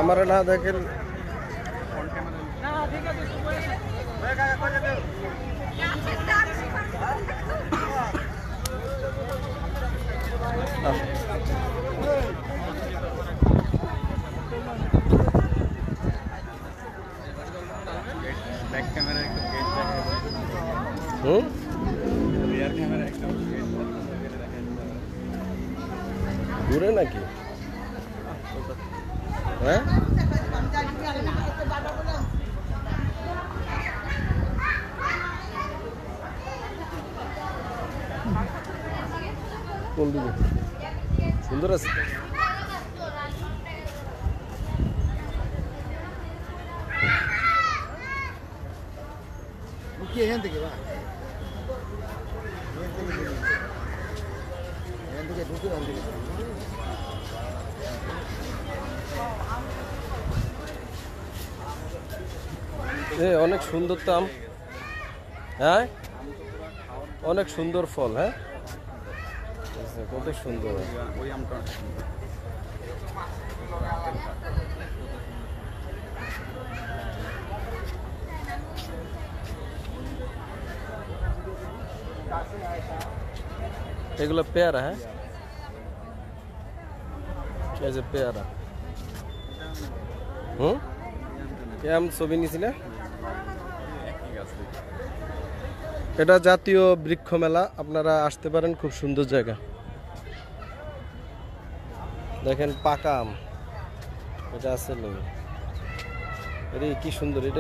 আমার না দেখেন ঘুরে নাকি হ্যাঁ কোন দিকে সুন্দর আছে কি এখান থেকে বা অনেক সুন্দর তো আম হ্যাঁ অনেক সুন্দর ফল হ্যাঁ কত সুন্দর ওই আমটা এগুলো পেয়ারা হ্যাঁ এই যে পেয়ারা আম ছবি নিছি না এটা জাতীয় বৃক্ষ মেলা আপনারা আসতে পারেন খুব সুন্দর জায়গা দেখেন পাকা আম এটা আছে নেই এটা কি সুন্দর এটা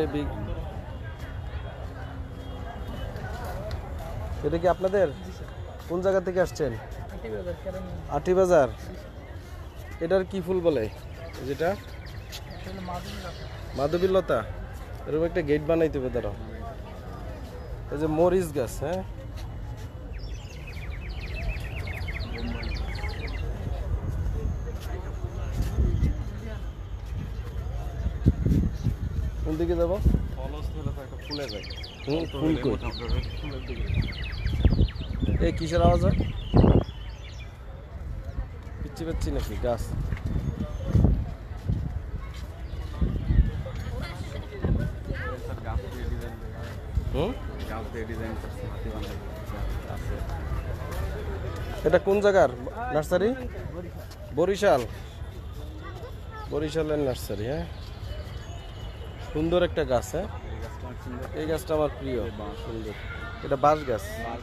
এটা কি আপনাদের কোন জায়গা থেকে আসছেন আটি বাজার এটার কি ফুল বলে যেটা মাধবীলতা এরকম একটা গেট বানাইতে হবে তারা এই যে মরিচ গাছ হ্যাঁ কোন দিকে যাবো ফুলের যায় ফুল এই কিসের আওয়াজ হয় পিচ্ছি পাচ্ছি নাকি গাছ এটা কোন জায়গার নার্সারি বরিশালের নার্সারি হ্যাঁ সুন্দর একটা গাছ হ্যাঁ এই গাছটা আমার প্রিয় সুন্দর এটা বাঁশ গাছ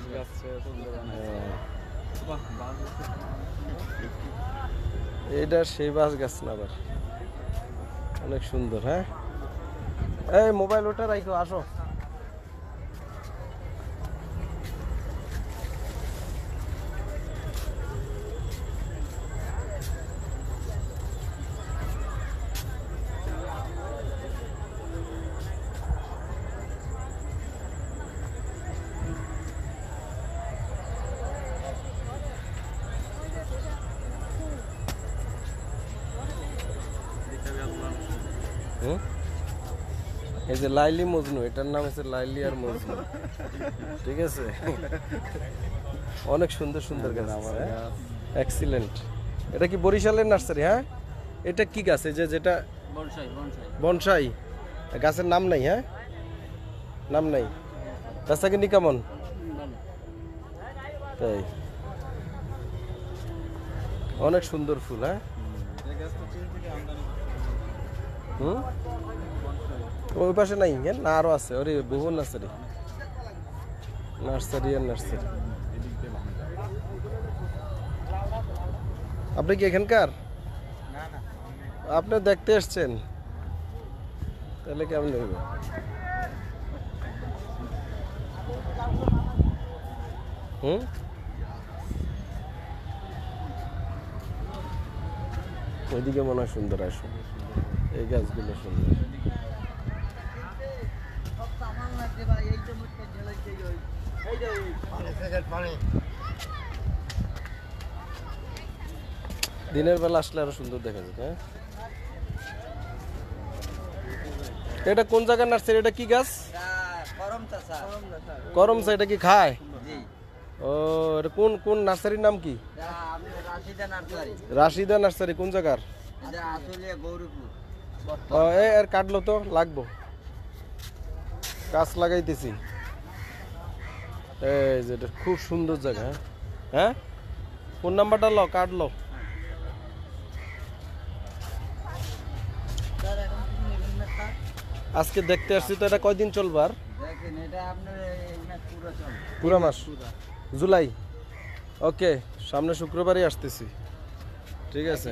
এটা সেই বাঁশ গাছ না আবার অনেক সুন্দর হ্যাঁ এই মোবাইল ওটা রাখো আসো এই যে লাইলি মজনু এটার নাম হচ্ছে লাইলি আর মজনু ঠিক আছে অনেক সুন্দর সুন্দর গাছ আমার এক্সিলেন্ট এটা কি বরিশালের নার্সারি হ্যাঁ এটা কি গাছ এই যে যেটা বনসাই গাছের নাম নাই হ্যাঁ নাম নাই গাছটা কিন্তু কেমন তাই অনেক সুন্দর ফুল হ্যাঁ ওই পাশে নাই না আরো আছে ওরে বহু নার্সারি আর নার্সারি আপনি কি এখানকার আপনি দেখতে এসছেন তাহলে কেমন হবে ওইদিকে মনে হয় সুন্দর আসো এই গাছগুলো সুন্দর দিনের বেলা আসলে আরো সুন্দর দেখা যাবে হ্যাঁ এটা কোন জায়গার নার্সারি এটা কি গাছ করমচা এটা কি খায় ও এটা কোন কোন নার্সারির নাম কি রাশিদা নার্সারি কোন জায়গার আর কাটলো তো লাগবো, গাছ লাগাইতেছি। এই যে এটা খুব সুন্দর জায়গা। হ্যাঁ ফোন নাম্বারটা লো, কাটলো। আজকে দেখতে আসছি তো, এটা কয়দিন চলবার? পুরো মাস, জুলাই। ওকে, সামনে শুক্রবারই আসতেছি। ঠিক আছে,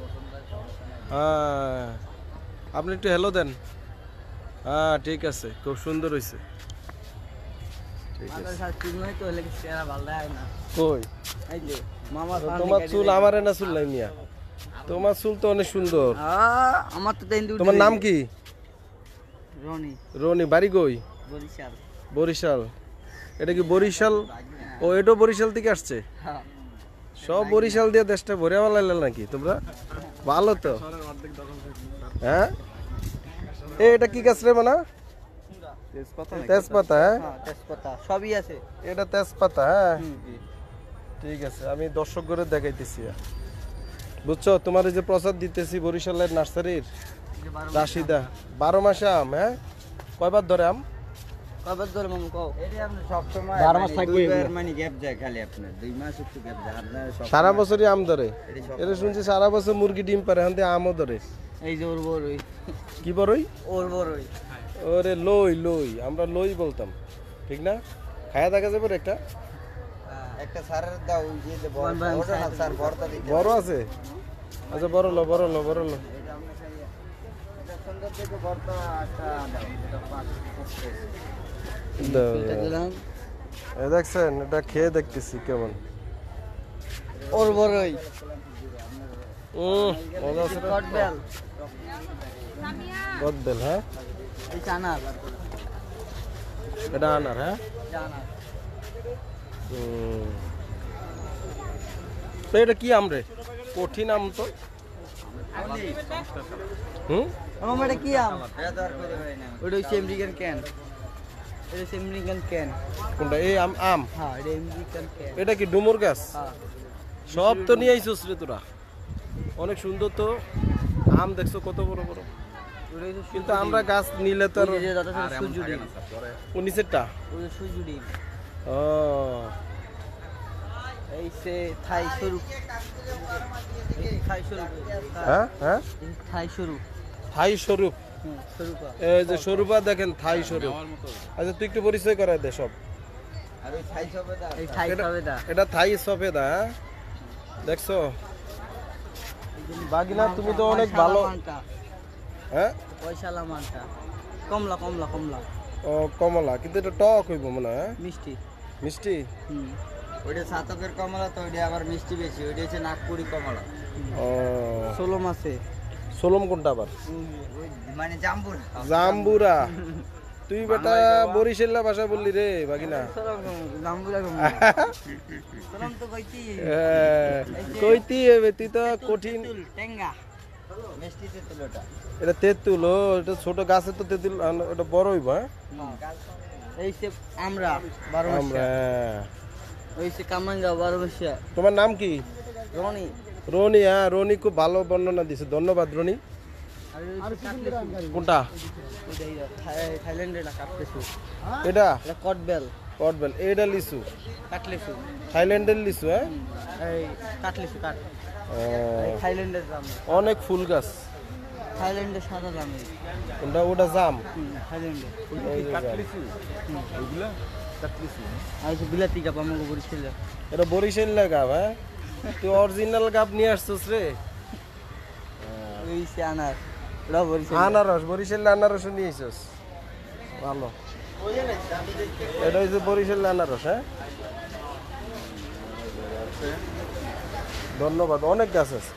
হ্যাঁ আপনি একটু হ্যালো দেন। হ্যাঁ ঠিক আছে, খুব সুন্দর হয়েছে। কই তোমার চুল? আমার না চুল নাই মিয়া, তোমার চুল তো অনেক সুন্দর। আমার তো তোমার নাম কি? রনি। রনি, বাড়ি কই? বরিশাল। বরিশাল? এটা কি বরিশাল? ও এটাও বরিশাল থেকে আসছে? সব বরিশাল দিয়ে দেশটা ভরে ফেলাইলে নাকি তোমরা? ভালো তো। হ্যাঁ এটা কি গাছ রে মানা? তেজপাতা। হ্যাঁ তেজপাতা সবই আছে। এটা তেজপাতা। হ্যাঁ ঠিক আছে, আমি দর্শক করে দেখাইতেছি। বুঝছো, তোমার এই যে প্রসাদ দিতেছি বরিশালের নার্সারির রাশিদা, 12 মাসে আম। হ্যাঁ কয়বার ধরে আম? কয়বার ধরে মামু কও? এটা আপনি সব সময় 12 মাস থাকবে, মানে গ্যাপ যায় খালি আপনার 2 মাস একটু গ্যাপ যায়, আপনার সব সারা বছরই আম ধরে। এটা শুনছি সারা বছর মুরগি ডিম পারে, হাতে আমও ধরে। এই যে ওর বড়ই। কি বড়ই? ওর বড়ই। ওরে লই লই, আমরা লই বলতাম, ঠিক না? খায়া দেখা যাবে একটা? একটা সারের দাও, ওই যে বড় ওটা না স্যার, বড়টা দিতে বড় আছে। আচ্ছা বড় লো, বড় লো, বড় লো। এটা আমরা খাই, এটা সুন্দর থেকে বড়টা একটা দাও, এটা 5 দিলাম। দেখছেন, এটা খেয়ে দেখতেছি কেমন। ওর বড়ই। মজা আছে। কটবেল। কটবেল। হ্যাঁ এই চানার। এটা আনার। হ্যাঁ চানার। তো এটা কি আম রে? কঠিন আম তো। মামা এটা কি আম? ওটা হচ্ছে আমেরিকান ক্যান। এটা হচ্ছে আমেরিকান ক্যান। কোনটা? এই আম? আম? হ্যাঁ এটা আমেরিকান ক্যান। এটা কি ডুমুর গাছ? হ্যাঁ সব তো নিয়ে আইছস রে তোরা, অনেক সুন্দর তো আম। দেখছো কত বড় বড়, কিন্তু আমরা গাছ নিলে তো নিচেরটা সুজুরি। ও এই সে থাই স্বরূপ। থাই স্বরূপ। হ্যাঁ হ্যাঁ থাই স্বরূপ। থাই স্বরূপ। স্বরূপা। এই যে স্বরূপা দেখেন, থাই স্বরূপ। আচ্ছা তুই একটু পরিচয় করাই দে সব। আর ওই থাই সবেদা। এই থাই সবেদা। এটা থাই সফেদা। দেখছো বাগিনা, তুমি তো অনেক ভালো। হ্যাঁ পয়সালা মানটা। কমলা কমলা কমলা। ও কমলা, কিন্তু এটা টক হইব মনে হয়। মিষ্টি। মিষ্টি? ওইটা সাতকের কমলা, তো ওইটা আবার মিষ্টি বেশি। ওইটা হচ্ছে নাগপুরি কমলা। ও সোলম আছে। সোলম কোনটা আবার? মানে জাম্বুরা। জাম্বুরা? তুই বেটা বরিশাল্লা ভাষা বললি রে বাগিনা। জাম্বুরা সোলম তো কইতি। কইতি হবে, তুই তো কঠিন। টেঙ্গা মিষ্টি তেঁতুল। ওটা এটা তেঁতুল। ও এটা ছোট গাছের তো তেঁতুল, এটা বড় হইব। হ্যাঁ এই সে আমরা 12 মাস। আমরা ওই সে কামরাঙ্গা 12 মাস। তোমার নাম কি? রনি। রনি? হ্যাঁ রনি খুব ভালো বর্ণনা দিছে, ধন্যবাদ রনি। কোনটা? থাইল্যান্ডের কাটলেসু। এটা কটবেল। কটবেল। এটা লিচু? কাটলেসু। থাইল্যান্ডের লিচু? হ্যাঁ এই কাটলেসু কাট। থাইল্যান্ডের জাম। অনেক ফুল গাছ। থাইল্যান্ডের সাদা জাম। কোনটা? ওটা জাম। থাইল্যান্ডে কাটলিচু। ওইগুলা কাটলিচু। আর যে বিলাতি গাব আমাকে বরিশাল। এটা বরিশাল গাব? হ্যাঁ তুই অরিজিনাল গাব নিয়ে আসছিস রে। ওই সে আনার। ওটা বরিশাল। আনারস? বরিশাল আনারস নিয়ে আসছিস, ভালো। এটা হচ্ছে বরিশাল আনারস। হ্যাঁ ধন্যবাদ, অনেক গাছ আছে।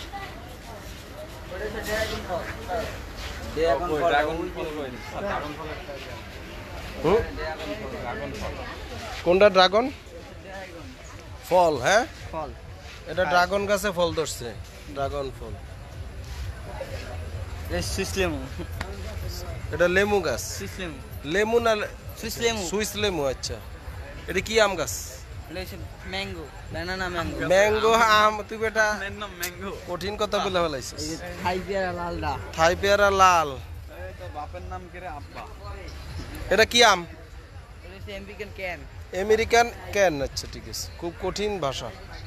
কোনটা? ড্রাগন ফল? হ্যাঁ ফল। এটা ড্রাগন গাছে ফল ধরছে, ড্রাগন ফল। এটা লেমু গাছ। লেমু না সুইস লেমু? আচ্ছা এটা কি আম গাছ? এটা হচ্ছে ম্যাঙ্গো ব্যানানা ম্যাঙ্গো ম্যাঙ্গো আম তুই বেটা ম্যাঙ্গো কঠিন কথা বলে ফেলাইছিস। এই যে থাই পেয়ারা লালডা থাই পেয়ারা লাল। এই তো বাপের নাম কে রে আব্বা এটা কি আম? এটা হচ্ছে আমেরিকান ক্যান আমেরিকান ক্যান। আচ্ছা ঠিক আছে, খুব কঠিন ভাষা।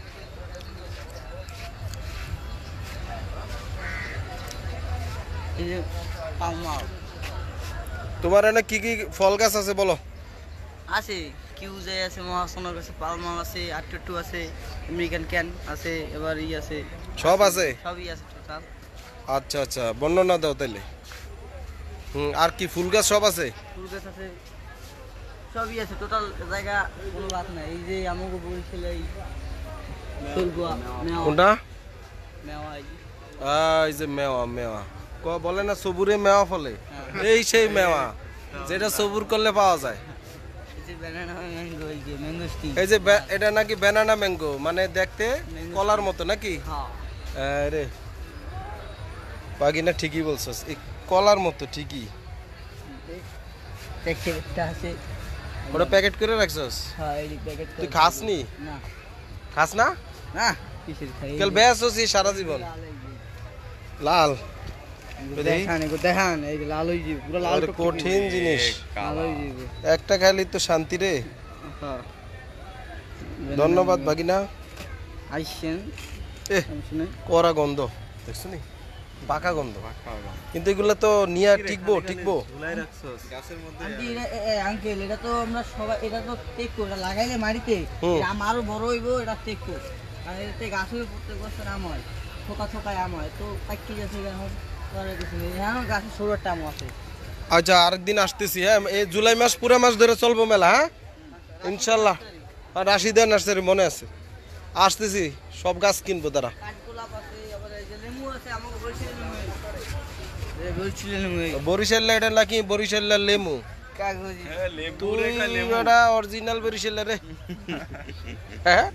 এই যে পালমাও তোমার এনে কি কি ফল গাছ আছে বলো? আছে কিউজে আছে মহাসনের আছে পালমাও আছে আটটু আছে আমেরিকান ক্যান আছে এবার ই আছে সব আছে? সবই আছে টোটাল। আচ্ছা আচ্ছা, বর্ণনা দাও তাইলে। আর কি ফুল গাছ সব আছে? ফুল গাছ আছে সবই আছে টোটাল জায়গা কোনো বাদ নাই। এই যে আমাকে বলছিল এই ফুলগুয়া মেওয়া কোনটা? মেওয়া এই যে মেওয়া, মেওয়া বলে না সবুরে মেওয়া ফলে, হ্যাঁ। এই সেই মেওয়া যেটা সবুর করলে পাওয়া যায়। এই যে ব্যানানা ম্যাঙ্গো এই যে ম্যাঙ্গো স্টিক এই যে এটা নাকি ব্যানানা ম্যাঙ্গো, মানে দেখতে কলার মতো নাকি? হ্যাঁ রে বাগিনা ঠিকই বলছস, এই কলার মতো ঠিকই। প্যাকেটটা আছে ওটা প্যাকেট করে রাখছস? হ্যাঁ এই প্যাকেট তুই খাসনি? না খাস না? না কিসের খাই কাল বেসছি সারা জীবন। লাল দেখান এগো দেখান এই যে লাল হই যাবে পুরো লাল আরে কঠিন জিনিস, লাল হই যাবে একটা খাইলি তো শান্তি রে। হ্যাঁ ধন্যবাদ ভাগিনা। আইসেন এ শুনে কড়া গন্ধ দেখছো নি, পাকা গন্ধ। কিন্তু এগুলো তো নিয়ে টিকবো টিকবো? ঝুলাই রাখছস গাছের মধ্যে আন্টি আঙ্কেল এটা তো আমরা সবাই এটা তো টেকো এটা লাগাইলে মাটিতে এটা আমারও বড় হইবো এটা টেকো আর এতে গাছ হয়ে প্রত্যেক বছর আম হয় থোকা থোকায় আম হয় তো পাকি গেছে এখন পরে কিছু নেই হ্যাঁ গাছের ষোলোটা আম আছে। আচ্ছা আরেকদিন আসতেছি, হ্যাঁ এই জুলাই মাস পুরো মাস ধরে চলবো মেলা, হ্যাঁ ইনশাল্লাহ। আর রাশিদা নার্সারি মনে আছে, আসতেছি, সব গাছ কিনবো তারা। কাঠগোলাপ আছে আবার এই যে লেবু আছে আমাকে বলছিলেন বরিশাল এটা নাকি বরিশাল লেমু? কাগজি লেবু তুই রেখা লেবু এটা অরিজিনাল বরিশাল রে। হ্যাঁ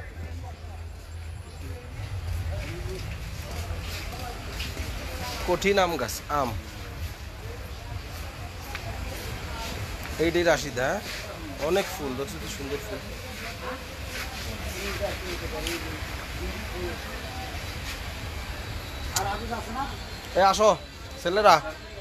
কঠিন আম গাছ, আম এইটাই রাশিদা। হ্যাঁ অনেক ফুল দেখছো তো, সুন্দর ফুল। এ আসো ছেলেরা,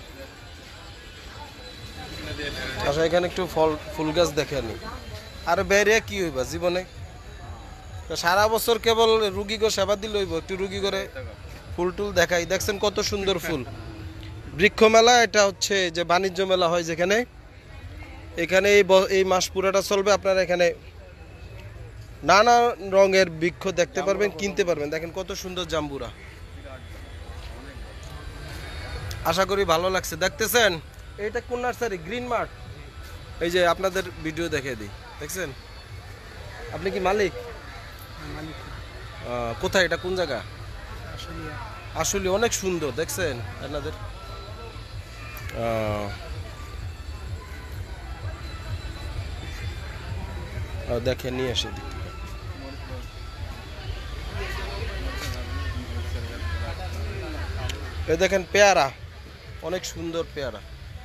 আসো এখানে একটু ফুল গাছ দেখে নি। আর বেরিয়ে কি হইবা জীবনে, সারা বছর কেবল রুগী গো সেবা দিল হইব, একটু রুগী করে ফুল টুল দেখাই। দেখছেন কত সুন্দর ফুল। বৃক্ষ মেলা এটা হচ্ছে যে বাণিজ্য মেলা হয় যেখানে, এখানে এই মাস পুরাটা চলবে। আপনারা এখানে নানা রঙের বৃক্ষ দেখতে পারবেন, কিনতে পারবেন। দেখেন কত সুন্দর জাম্বুরা, আশা করি ভালো লাগছে। দেখতেছেন এইটা কোন নার্সারি? Green mart. এই যে আপনাদের ভিডিও দেখে দিই, দেখছেন? আপনি কি মালিক? কোথায় এটা, কোন জায়গা? আসলে অনেক সুন্দর, দেখছেন আপনাদের। দেখেন নিয়ে আসে দিই। এই দেখেন পেয়ারা, অনেক সুন্দর পেয়ারা,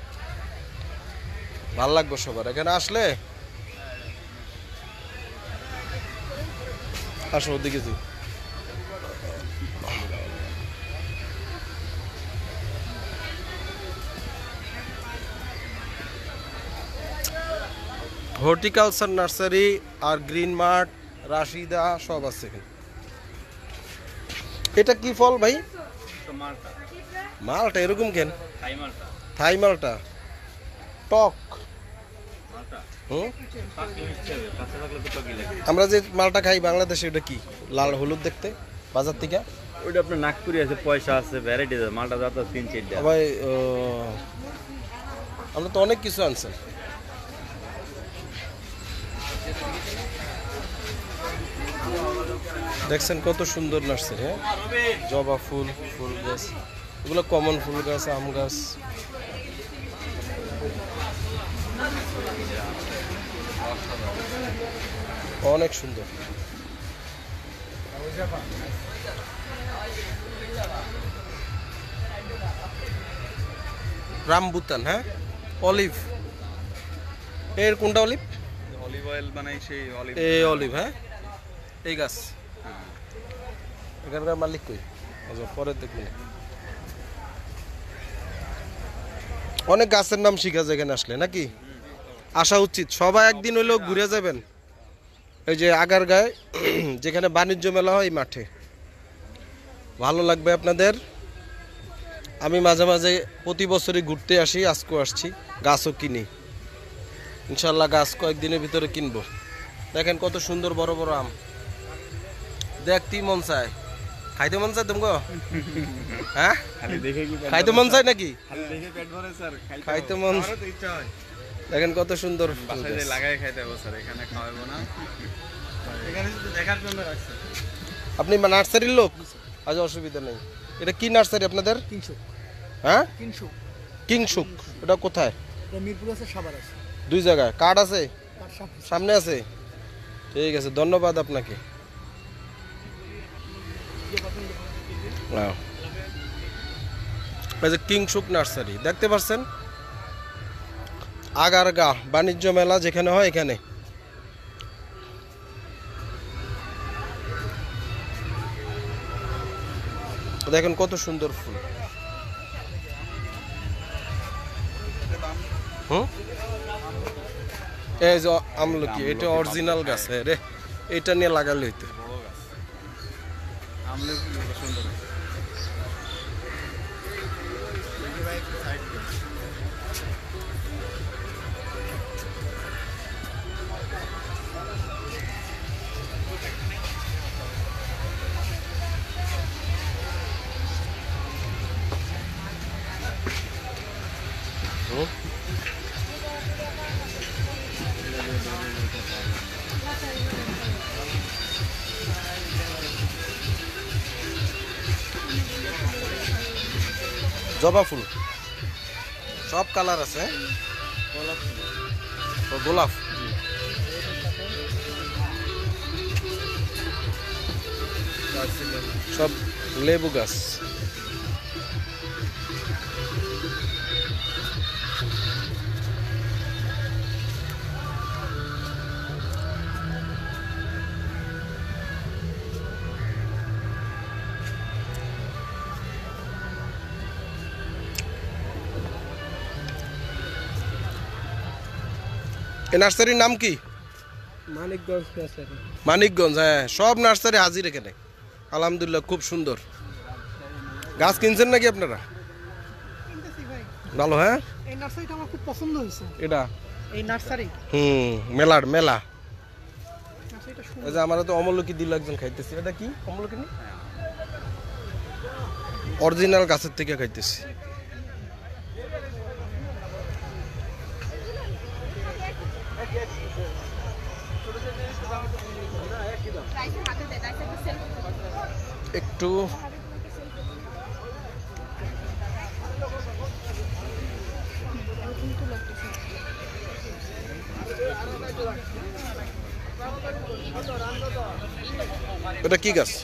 ভাল লাগবে সবার এখানে আসলে। আসো ওদিকে তুই। হর্টিকালচার নার্সারি আর গ্রিন মার্ট, রাশিদা সব আছে এখানে। এটা কি ফল ভাই? মালটা মালটা এরকম কেন? থাই মালটা থাই মালটা টক। মালটা হুম, পাকলে মিষ্টি হবে, কাঁচা থাকলে তো টকি লাগে। আমরা যে মালটা খাই বাংলাদেশে ওটা কি লাল হলুদ দেখতে বাজার থেকে? ওইটা আপনার নাগপুরি আছে, পয়সা আছে, ভ্যারাইটি আছে, মালটা যত 3-4টা। ভাই আমরা তো অনেক কিছু আনছেন। দেখছেন কত সুন্দর নার্সারি। হ্যাঁ জবা ফুল, ফুল গাছ, এগুলো কমন ফুল গাছ, আম গাছ। অনেক সুন্দর। রামবুতান, হ্যাঁ অলিভ। এর কোনটা অলিভ? অলিভ অয়েল বানাই সেই অলিভ এই অলিভ, হ্যাঁ এই গাছ এখানকার মালিক কই? আচ্ছা পরে দেখবেন। অনেক গাছের নাম শিখা যায় এখানে আসলে, নাকি আসা উচিত। সবাই একদিন হইলেও ঘুরে যাবেন এই যে আগারগাঁয় যেখানে বাণিজ্য মেলা হয়, এই মাঠে ভালো লাগবে আপনাদের। আমি মাঝে মাঝে প্রতি বছরই ঘুরতে আসি, আজকেও আসছি, গাছও কিনি ইনশাল্লাহ। গাছ কয়েকদিনের ভিতরে কিনবো। দেখেন কত সুন্দর বড় বড় আম, দেখতেই মন চায়। খাইতে মন চায় তোমাকে? হ্যাঁ খালি দেখে কি খাইতে মন চায় নাকি? খালি দেখে পেট ভরে স্যার, খাইতে মন, আমারও তো ইচ্ছা হয়। দেখেন কত সুন্দর। বাসায় যে লাগাই খাইতে হবে স্যার, এখানে খাওয়াবো না, এখানে শুধু দেখার জন্য রাখছে। আপনি নার্সারির লোক? আজ অসুবিধা নেই। এটা কি নার্সারি আপনাদের? কিংশুক। হ্যাঁ কিংশুক। কিংশুক। এটা কোথায়? এটা মিরপুর আছে, সাভার আছে। দুই জায়গায়। কার্ড আছে? তার সামনে। সামনে আছে? ঠিক আছে, ধন্যবাদ আপনাকে। এই যে কিংশুক নার্সারি দেখতে পাচ্ছেন, আগারগাঁ বাণিজ্য মেলা যেখানে হয় এখানে। দেখেন কত সুন্দর ফুল। হুম, এই যে আমলকি, এটা অরিজিনাল গাছ রে, এটা নিয়ে লাগালে হইতো। বড় গাছ, আমলকি সুন্দর। হুম, জবা ফুল সব কালার আছে। ও গোলাপ, সব লেবু গাছ। এই নার্সারির নাম কি? মানিকগঞ্জ নার্সারি। মানিকগঞ্জ, হ্যাঁ সব নার্সারি হাজির এখানে। আলহামদুলিল্লাহ খুব সুন্দর। গাছ কিনছেন নাকি আপনারা? কিনতেছি ভাই। ভালো, হ্যাঁ এই নার্সারিটা আমার খুব পছন্দ হয়েছে। এটা এই নার্সারি। মেলার মেলা। নার্সারিটা এই যে আমরা তো অমলকি দিল একজন খাইতেছি। এটা কি অমলকি? অরিজিনাল গাছের থেকে খাইতেছি। একটু এটা কি গাছ?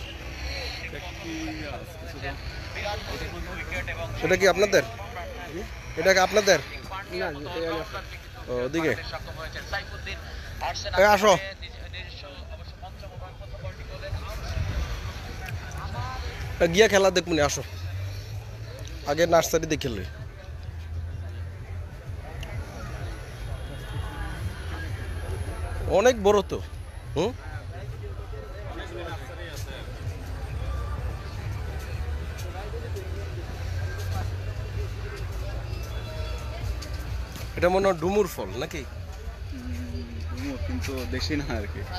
এটা কি আপনাদের? এটা কি আপনাদের? ওদিকে আসো। গিয়া খেলা দেখুন, আসো আগে নার্সারি দেখে লই। অনেক বড় তো। হুম, এটা মনে হয় ডুমুর ফল নাকি? কিন্তু দেশি না আর কি।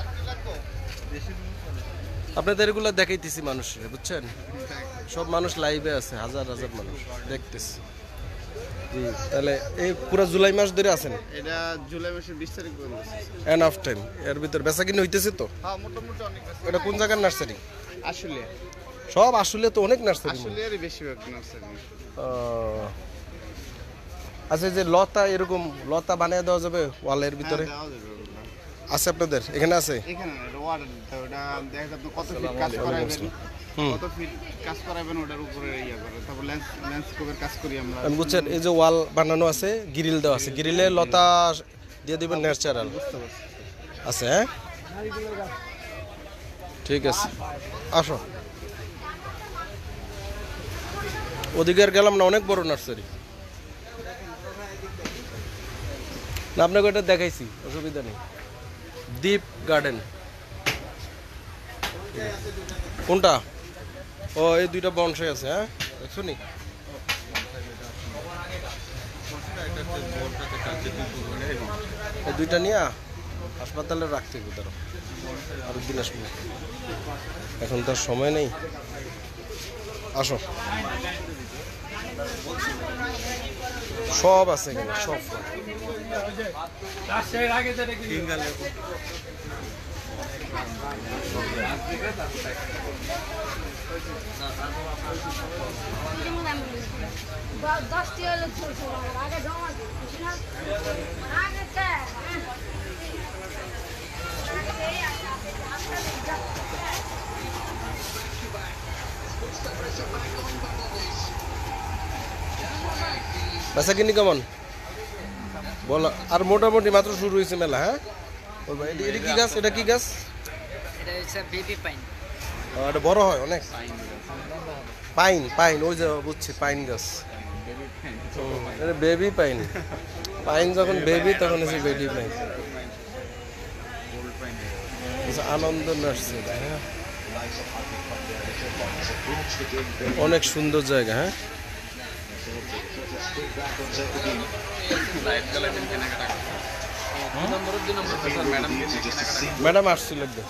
আপনাদের এগুলো দেখাইতেছি মানুষের, বুঝছেন? সব মানুষ লাইভে আছে, হাজার হাজার মানুষ দেখতেছে। জি, তাহলে এই পুরো জুলাই মাস ধরে আছেন? এটা জুলাই মাসের 20 তারিখ পর্যন্ত। Enough time. এর ভিতর বেচা কিনে হইতেছে তো? হ্যাঁ মোটামুটি অনেক আছে। এটা কোন জায়গার নার্সারি? আসলে সব আসলে তো অনেক নার্সারি। আসলে এর বেশিরভাগ নার্সারি। আচ্ছা, যে লতা এরকম লতা বানিয়ে দেওয়া যাবে ওয়ালের ভিতরে? দেওয়া যাবে ওগুলো। আছে আপনাদের এখানে? আছে এখানে না, এটা অর্ডার দিতে হবে। ওটা দেখা যাবে কত ফিট কাজ করাবেন, কত ফিট কাজ করাবেন ওটার উপরে ইয়া করে। তারপর ল্যান্ডস্কেপের কাজ করি আমরা। আমি বুঝছেন, এই যে ওয়াল বানানো আছে, গ্রিল দেওয়া আছে, গ্রিলে লতা দিয়ে দিবেন ন্যাচারাল। বুঝতে পারছি। আছে হ্যাঁ, ঠিক আছে আসো। ওদিকে আর গেলাম না, অনেক বড় নার্সারি। না আপনাকে ওটা দেখাইছি, অসুবিধা নেই। দ্বীপ গার্ডেন কোনটা? ও এই দুইটা বনসাই আছে হ্যাঁ, দেখছো নি? এই দুইটা নিয়ে হাসপাতালে রাখতে হবে, তারা আরেকদিন আসবো, এখন তার সময় নেই। আসো, সব আছে এখানে, সব বেচা কিনি কেমন বলো? আর মোটামুটি মাত্র শুরু হয়েছে মেলা। হ্যাঁ এটা কি গাছ? এটা কি গাছ? এটা বড় হয় অনেক। পাইন, পাইন, ওই যে বুঝছি, পাইন গাছ। এটা বেবি পাইন। পাইন যখন বেবি তখন হচ্ছে বেবি পাইন। আনন্দ নার্সারি, হ্যাঁ অনেক সুন্দর জায়গা। হ্যাঁ ম্যাডাম আসছিল একদম।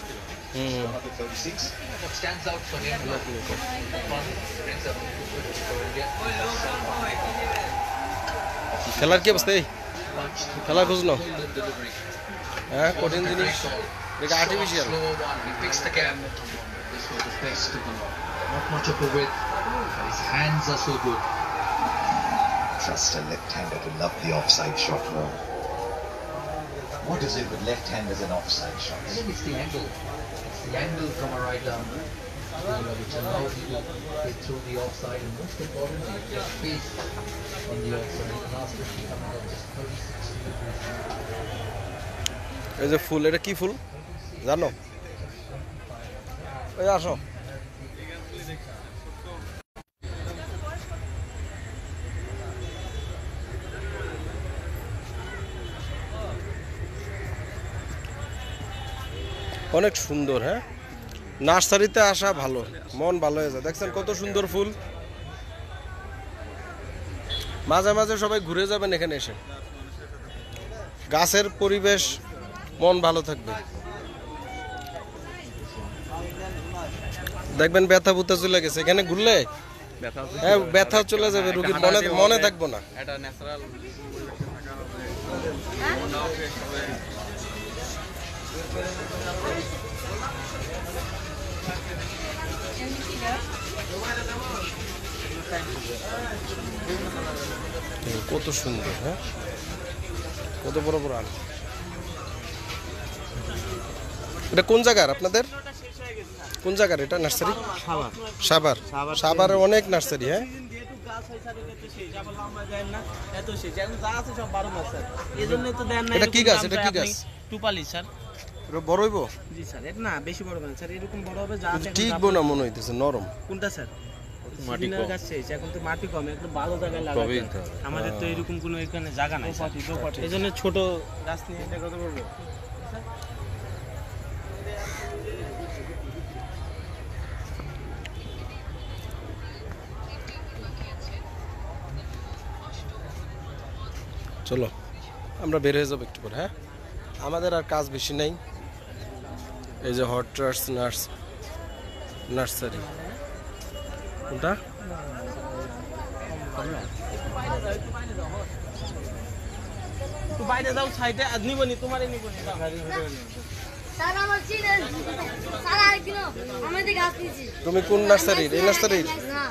খেলার কি অবস্থা? খেলা খুঁজলো? হ্যাঁ কঠিন জিনিস, এটা artificial. Not much of a width, but his hands are so good. Trust a left-hander to love the offside shot more. What is it with left-handers and offside shots? I think it's the angle. It's the angle from a right arm, which allows you to get through the offside, and most importantly, the space in the offside. Last week he coming up just 36 meters. এই যে ফুল, এটা কি ফুল জানো? ওই আসো, অনেক সুন্দর। হ্যাঁ নার্সারিতে আসা ভালো, মন ভালো হয়ে যায়। দেখছেন কত সুন্দর ফুল। মাঝে মাঝে সবাই ঘুরে যাবেন এখানে এসে, গাছের পরিবেশ, মন ভালো থাকবে। দেখবেন ব্যথা বুথা চলে গেছে এখানে ঘুরলে, হ্যাঁ ব্যথা চলে যাবে, রোগীর মনে থাকবো না। কত সুন্দর, হ্যাঁ কত বড় বড় আম। এটা কোন জায়গার আপনাদের? কোন জায়গার এটা নার্সারি? সাভার। সাভারে অনেক নার্সারি। হ্যাঁ এটা কি গাছ? এটা কি গাছ? টুপালি স্যার। এটা বড় হইব? জি স্যার, এটা না বেশি বড় না স্যার, এরকম বড় হবে যা আছে। ঠিক না মনে হইতেছে, নরম। কোনটা স্যার? মাটি কম গাছ আছে, এখন তো মাটি কম, একটু ভালো জায়গায় লাগাতে। আমাদের তো এরকম কোনো এখানে জায়গা নাই, এইজন্য ছোট গাছ নিয়ে এটা কত করব? চলো আমরা বের হয়ে যাবো একটু পরে। হ্যাঁ আমাদের আর কাজ বেশি নেই। এই যে হটরাস নার্সারি, কোনটা? বাইরে যাও, সাইডে নিবনি, তোমারই নিবনি। তুমি কোন নার্সারির? এই নার্সারির?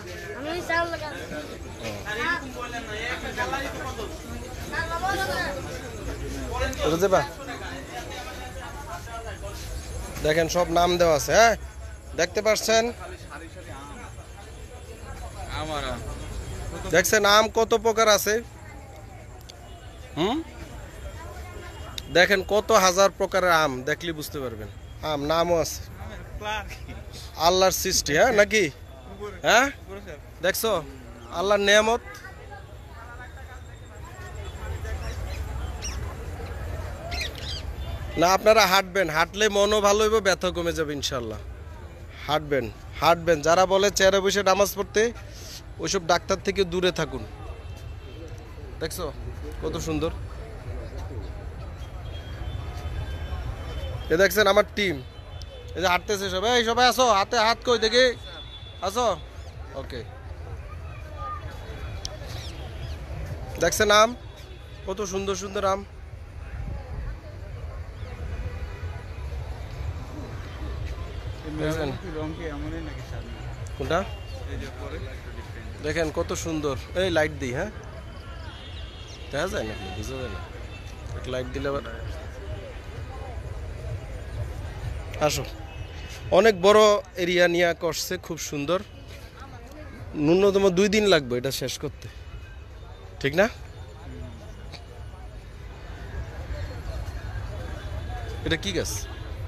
দেখেন সব নাম দেওয়া আছে। হ্যাঁ দেখতে পাচ্ছেন, দেখছেন আম কত প্রকার আছে। দেখেন কত হাজার প্রকারের আম, দেখলে বুঝতে পারবেন। আম নামও আছে, আল্লাহর সৃষ্টি, হ্যাঁ নাকি? হ্যাঁ দেখছো আল্লাহর নেয়ামত। না আপনারা হাঁটবেন, হাঁটলে মনও ভালো হইব, ব্যথা কমে যাবে ইনশাল্লাহ। হাঁটবেন হাঁটবেন, যারা বলে চেয়ারে বসে নামাজ পড়তে, ওইসব ডাক্তার থেকে দূরে থাকুন। দেখছো কত সুন্দর। এ দেখছেন আমার টিম, এই যে হাঁটতেছে সবাই। এই সবাই আসো, হাতে হাত কই দেখি, আসো। ওকে, দেখছেন আম, কত সুন্দর সুন্দর আম। দেখছেন কোনটা? দেখেন কত সুন্দর। এই লাইট দিই, হ্যাঁ দেখা যায় নাকি? বুঝা যায় না, লাইট দিলে আবার। আসো, অনেক বড় এরিয়া নিয়ে করছে, খুব সুন্দর। ন্যূনতম 2 দিন লাগবে এটা শেষ করতে, ঠিক না? এটা কি গাছ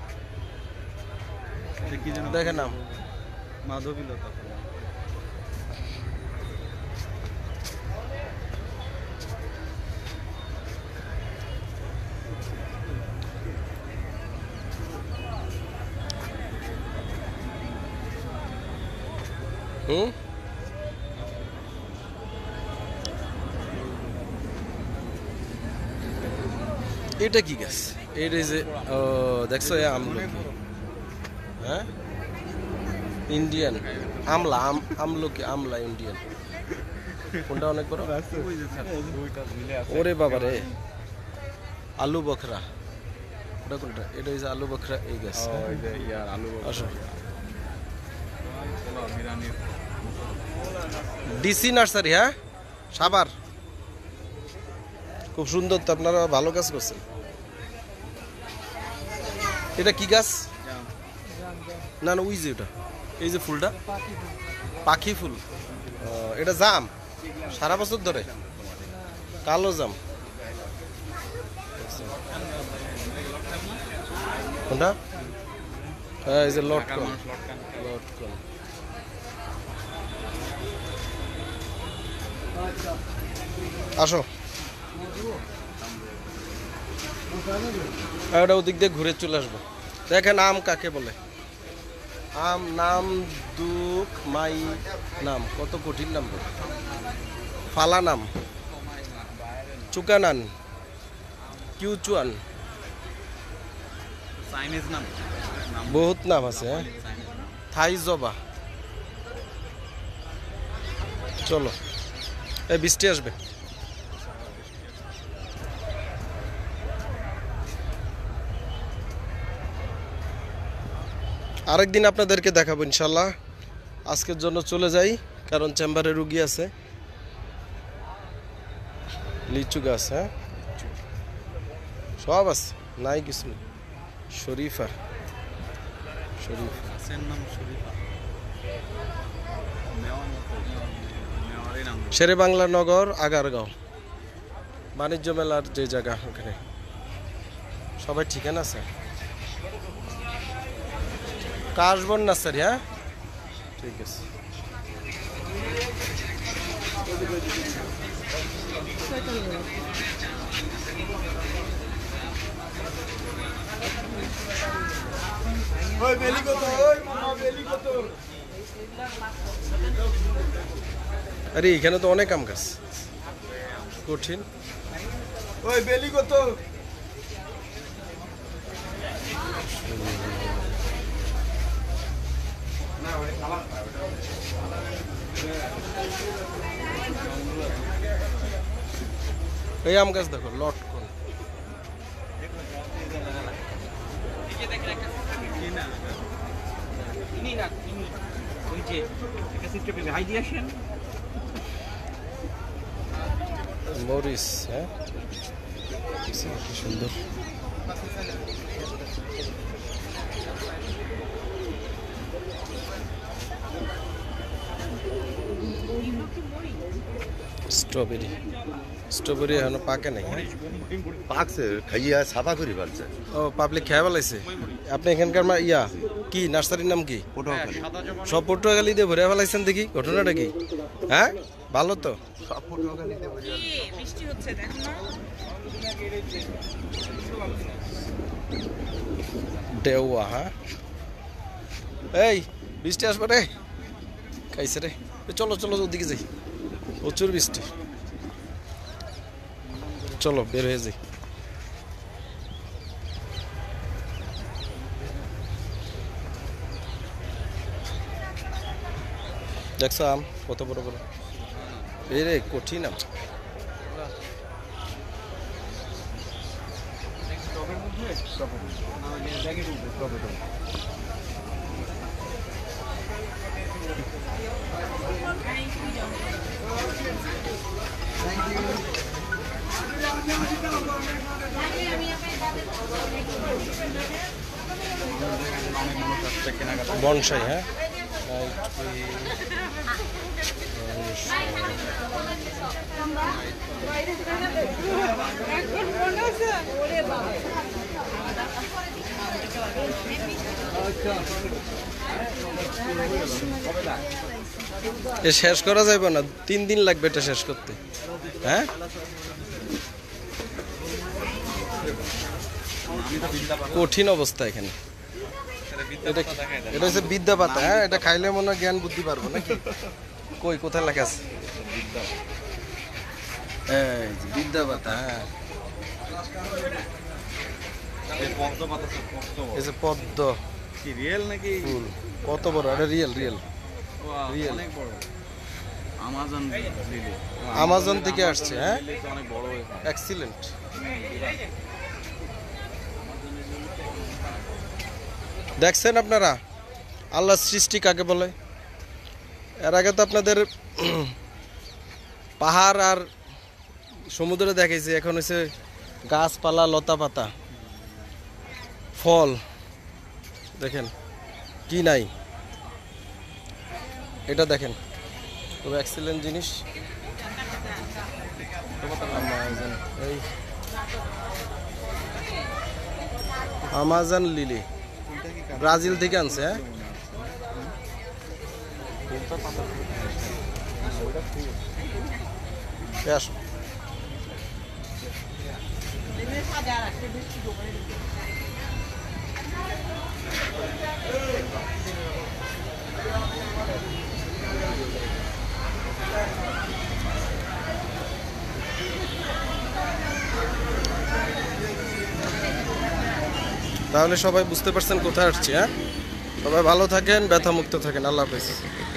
দেখেন নাম? মাধবীলতা। হুম, এটা কি গাছ? এটা যে দেখছো আমলকি, হ্যাঁ ইন্ডিয়ান আমলা, আমলকি, আমলা ইন্ডিয়ান। কোনটা অনেক বড়? ওরে বাবা রে, আলু বখরা। ওটা কোনটা? এটা হচ্ছে আলু বখরা, এই গাছ। আসো, ডিসি নার্সারি, হ্যাঁ সাভার। খুব সুন্দর তো, আপনারা ভালো কাজ করছেন। এটা কি গাছ? না না, ওই যে ওটা, এই যে ফুলটা পাখি ফুল। এটা জাম, সারা বছর ধরে, কালো জাম। কোনটা? হ্যাঁ এই যে লটকন, লটকন। আসো, ওটা ওদিক দিয়ে ঘুরে চলে আসবো। দেখেন আম কাকে বলে। আম নাম দুঃখ মাই নাম, কত কঠিন নাম। ফালা নাম, চুকানান, কিউচুয়ান, বহুত নাম আছে। হ্যাঁ থাই জবা। চলো, এই বৃষ্টি আসবে। আরেকদিন আপনাদেরকে দেখাবো ইনশাল্লাহ। আজকের জন্য চলে যাই, কারণ চেম্বারে রুগী আছে। লিচু গাছ, হ্যাঁ সব আছে, নাই কিছু নেই। শরীফা, শরীফা শেরে বাংলা নগর, আগারগাঁও, বাণিজ্য মেলার যে জায়গা, ওখানে সবাই ঠিকানা আছে। কাশবন নার্সারি, হ্যাঁ ঠিক আছে। আরে এখানে তো অনেক আম গাছ, কঠিন। ওই বেলি কত? এই আম গাছ দেখো, লটকন। মরিস, হ্যাঁ কি সুন্দর। স্ট্রবেরি স্ট্রবেরি এখনো পাকে নাই, হ্যাঁ? পাকছে খাইয়া সাদা করে ফেলছে। ও পাবলিক খেয়ে ফেলাইছে। আপনি এখানকার ইয়া কি নার্সারির নাম কি? সব পটুয়াখালী দিয়ে ভরে ফেলাইছেন, দেখি ঘটনাটা কি? হ্যাঁ ভালো তো। সব পটুয়াখালীতে বৃষ্টি হচ্ছে দেখো না। দেওয়া, হ্যাঁ এই বৃষ্টি আসবে রে, খাইছে রে। চলো চলো ওদিকে যাই, প্রচুর বৃষ্টি। চলো বের হয়ে যাই। দেখছো আম কত বড় বড়, এই রে কঠিন আম। বনসাই, হ্যাঁ এ শেষ করা যাবে না, 3 দিন লাগবে এটা শেষ করতে, হ্যাঁ? কঠিন অবস্থা এখানে। এটা এটা হচ্ছে বিদ্যা পাতা, হ্যাঁ? এটা খাইলে মনে হয় জ্ঞান বুদ্ধি পারবো নাকি? কই কোথায় লেখা আছে? এই যে বিদ্যা পাতা, হ্যাঁ এই যে পদ্ম কি রিয়েল নাকি? ফুল কত বড়, এটা রিয়েল রিয়েল রিয়েল অনেক বড়। Amazon lily. আমাজন থেকে আসছে, হ্যাঁ অনেক বড়। এক্সিলেন্ট। দেখছেন আপনারা আল্লাহর সৃষ্টি কাকে বলে? এর আগে তো আপনাদের পাহাড় আর সমুদ্রে দেখাইছে, এখন হচ্ছে গাছপালা, লতা পাতা, ফল। দেখেন কি নাই, এটা দেখেন খুব এক্সিলেন্ট জিনিস। এই আমাজন লিলি ব্রাজিল থেকে আনছে, হ্যাঁ আসো। তাহলে সবাই বুঝতে পারছেন কোথায় আসছি, হ্যাঁ? সবাই ভালো থাকেন, ব্যথা মুক্ত থাকেন। আল্লাহ হাফেজ।